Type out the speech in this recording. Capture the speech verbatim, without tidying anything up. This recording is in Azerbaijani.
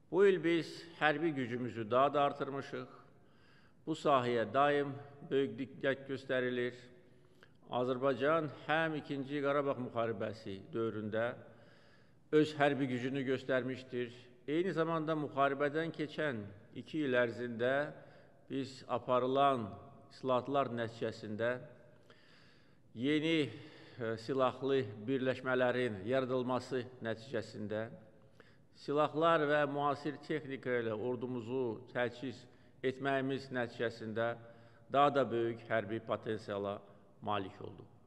Bu il biz hərbi gücümüzü daha da artırmışıq. Bu sahəyə daim böyük diqqət göstərilir. Azərbaycan həm ikinci Qarabağ müharibəsi dövründə öz hərbi gücünü göstərmişdir. Eyni zamanda müharibədən keçən iki il ərzində biz aparılan islahatlar nəticəsində yeni e, silahlı birləşmələrin yaradılması nəticəsində silahlar və müasir texnika ilə ordumuzu təchiz etməyimiz nəticəsində daha da böyük hərbi potensiala malik oldu.